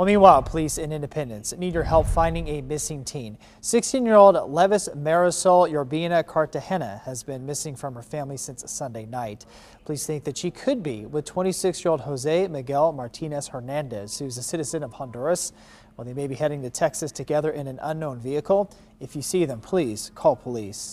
Well, meanwhile, police in Independence need your help finding a missing teen. 16-year-old Levis Marisol Urbina Cartagena has been missing from her family since Sunday night. Police think that she could be with 26-year-old Jose Miguel Martinez Hernandez, who's a citizen of Honduras. Well, they may be heading to Texas together in an unknown vehicle. If you see them, please call police.